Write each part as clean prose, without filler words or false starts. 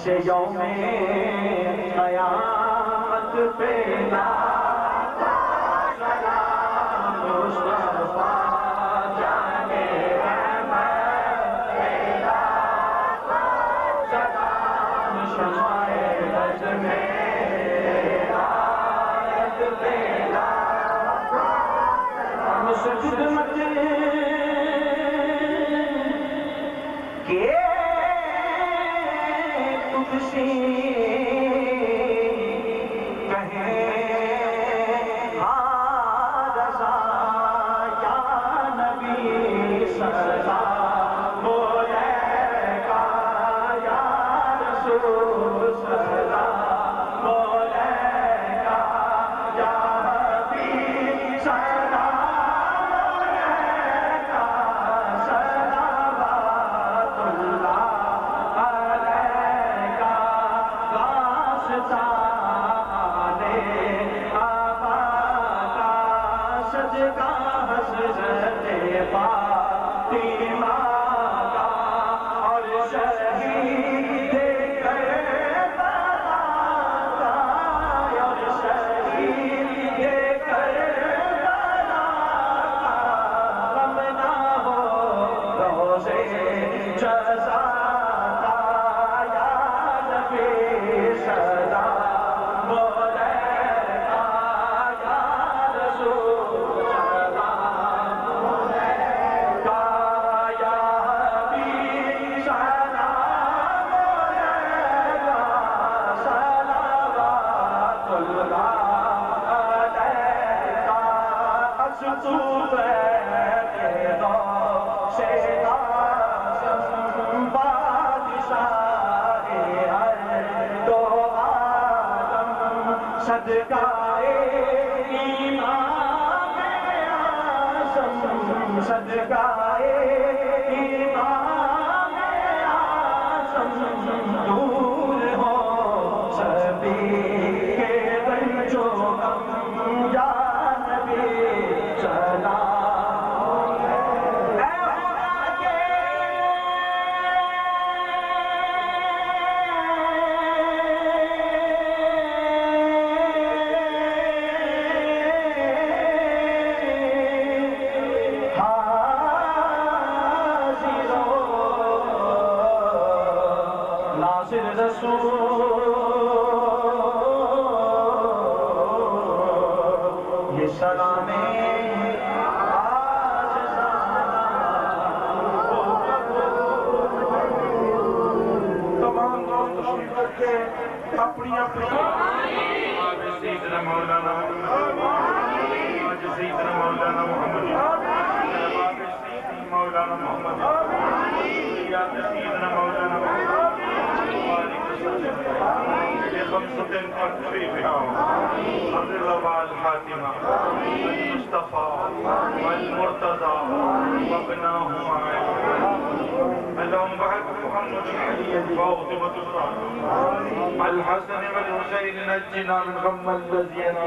سے یوم قیامت پہ الحسن والحسين نجنا من غم الذين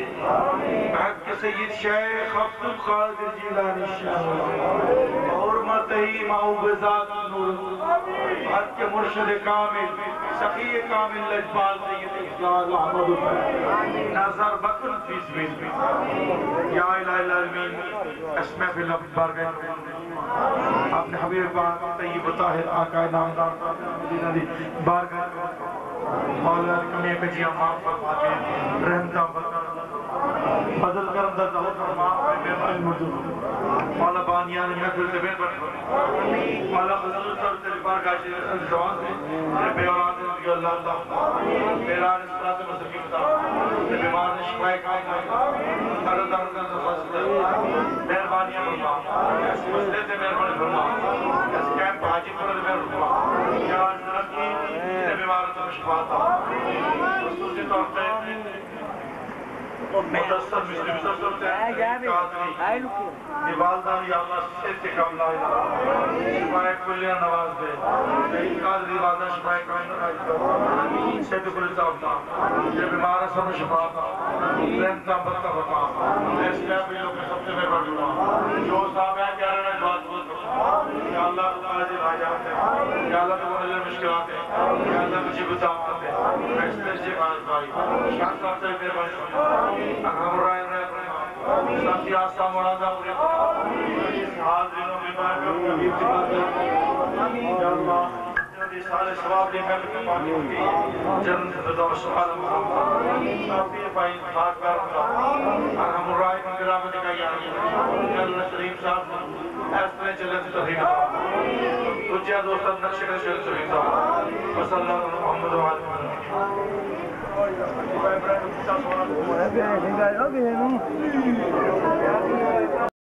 بحق سيد شيخ عبد القادر جيلاني الشيخ حرمته معوذات النور بحق مرشد كامل سخي كامل لجبال سيد إسلام أحمد نظر بكر في سبيل يا إله العالمين اسمع في لفظ بارگاہ اپنے حبیب پاک طیب طاہر آقا نامدار بارگاہ مولا کمی کجیاں معاف فرما کے رحمتہ بدل کرم در دہت فرما میرے موجود مولا بانیان محفل سے بین پر مولا حضور صاحب سے بارگاہ جوان سے رب اولاد رضی اللہ تعالی میران اسلام مستقیم تھا بیمار شفائے کائے اللہ تعالی مہربانیاں فرما اس مسئلے سے مہربانی فرما اس کیمپ حاجی پر فرما یا رکی بیمار سے شفا تھا خصوصی طور پہ مدثر مسلم سب سے والدان یا اللہ صحت سے کام لا شفائے کلیہ نواز دے قادری والدہ شفائے کام نواز دے صحت کلی صاحب تھا یہ بیمار سب شفا تھا رحمتہ بطہ فرما اس لیے بھی لوگ سب سے مہربانی فرما جو صاحب ہیں کہہ رہے ہیں بات بہت فرما یا اللہ قاضی حاجات ہے یا اللہ تمہارے مشکلات ہے یا اللہ مجھے بتاوات ہے فیصلے سے باز بھائی شاہ صاحب سے میرے بھائی ہم رائے رہے ساتھی آسا مرادہ پورے حاضرینوں میں بارکہ یا اللہ سارے ثواب لے کر پاکی ہوگی جنت فردوس سبحان محمد صافی پائیں خاک کر ارحم الراحمین کی کرامت کا یا اللہ شریف صاحب اس طرح چلت توفیق تجھے دوستان نقش کر شر توفیق وصلی اللہ علیہ محمد و علیہ وسلم